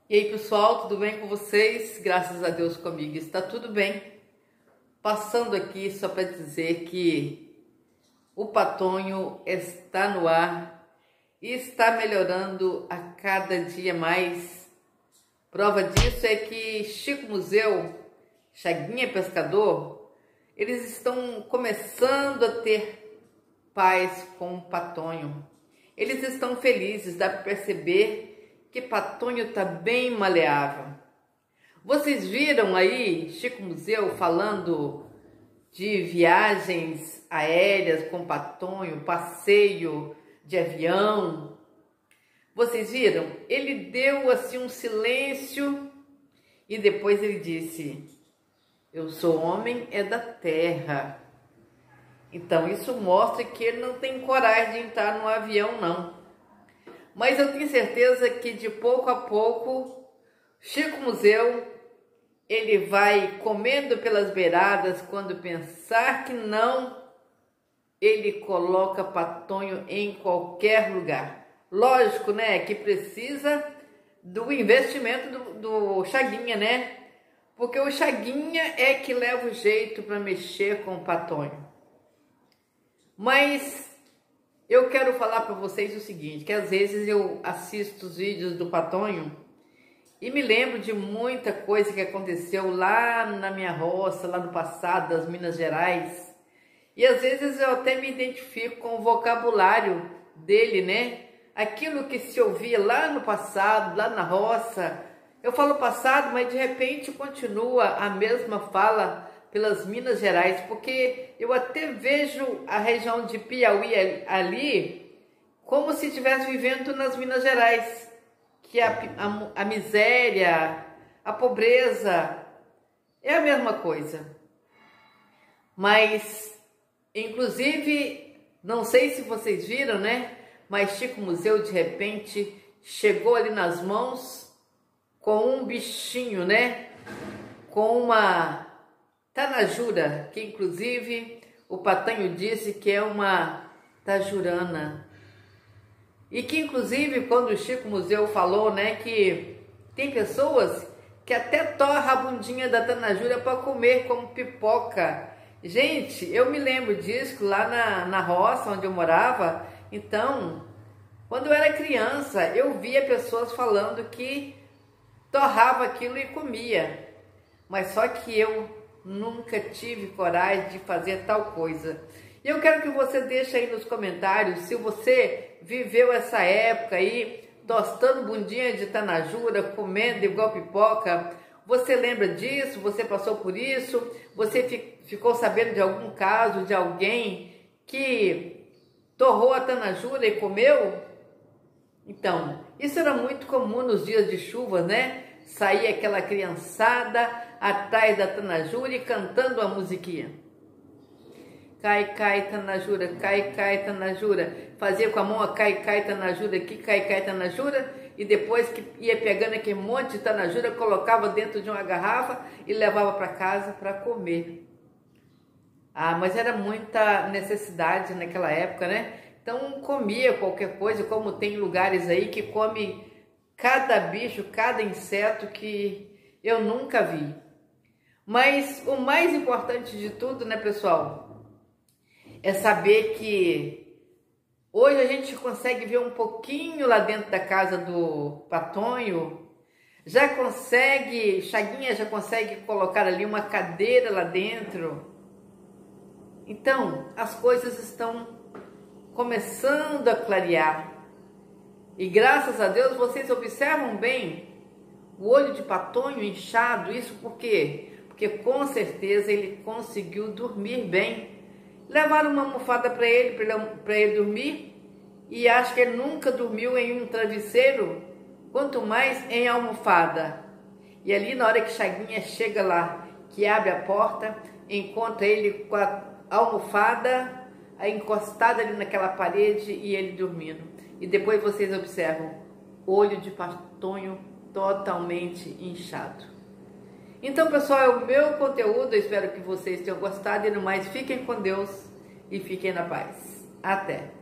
E aí pessoal, tudo bem com vocês? Graças a Deus comigo está tudo bem. Passando aqui só para dizer que o Patonho está no ar e está melhorando a cada dia mais. Prova disso é que Chico Museu, Chaguinha Pescador, eles estão começando a ter paz com o Patonho. Eles estão felizes, dá para perceber que Patonho está bem maleável. Vocês viram aí Chico Museu falando de viagens aéreas com Patonho, passeio de avião? Vocês viram? Ele deu assim um silêncio e depois ele disse: eu sou homem é da terra. Então isso mostra que ele não tem coragem de entrar no avião não. Mas eu tenho certeza que de pouco a pouco, Chico Museu, ele vai comendo pelas beiradas. Quando pensar que não, ele coloca Patonho em qualquer lugar. Lógico, né, que precisa do investimento do Chaguinha, né? Porque o Chaguinha é que leva o jeito para mexer com o Patonho. Mas eu quero falar para vocês o seguinte, que às vezes eu assisto os vídeos do Patonho e me lembro de muita coisa que aconteceu lá na minha roça, lá no passado, das Minas Gerais. E às vezes eu até me identifico com o vocabulário dele, né? Aquilo que se ouvia lá no passado, lá na roça. Eu falo passado, mas de repente continua a mesma fala pelas Minas Gerais, porque eu até vejo a região de Piauí ali como se estivesse vivendo nas Minas Gerais, que a miséria, a pobreza é a mesma coisa. Mas, inclusive, não sei se vocês viram, né? Mas Chico Museu de repente chegou ali nas mãos com um bichinho, né? Com uma tanajura, que inclusive o Patonho disse que é uma tajurana. E que inclusive quando o Chico Museu falou, né, que tem pessoas que até torra a bundinha da tanajura para comer como pipoca. Gente, eu me lembro disso lá na roça onde eu morava. Então, quando eu era criança, eu via pessoas falando que torrava aquilo e comia. Mas só que eu nunca tive coragem de fazer tal coisa. E eu quero que você deixe aí nos comentários se você viveu essa época aí, tostando bundinha de tanajura, comendo igual pipoca. Você lembra disso? Você passou por isso? Você ficou sabendo de algum caso de alguém que torrou a tanajura e comeu? Então, isso era muito comum nos dias de chuva, né? Saía aquela criançada atrás da tanajura e cantando a musiquinha. Cai, cai, tanajura, cai, cai, tanajura. Fazia com a mão a cai, cai, tanajura aqui, cai, cai, tanajura. E depois que ia pegando aquele monte de tanajura, colocava dentro de uma garrafa e levava para casa para comer. Ah, mas era muita necessidade naquela época, né? Então comia qualquer coisa, como tem lugares aí que come cada bicho, cada inseto que eu nunca vi. Mas o mais importante de tudo, né, pessoal, é saber que hoje a gente consegue ver um pouquinho lá dentro da casa do Patonho, Chaguinha já consegue colocar ali uma cadeira lá dentro. Então, as coisas estão começando a clarear. E graças a Deus vocês observam bem o olho de Patonho inchado. Isso por quê? Porque com certeza ele conseguiu dormir bem. Levaram uma almofada para ele dormir, e acho que ele nunca dormiu em um travesseiro, quanto mais em almofada. E ali na hora que Chaguinha chega lá, que abre a porta, encontra ele com a almofada encostada ali naquela parede e ele dormindo. E depois vocês observam, olho de Patonho totalmente inchado. Então, pessoal, é o meu conteúdo. Eu espero que vocês tenham gostado. E no mais, fiquem com Deus e fiquem na paz. Até!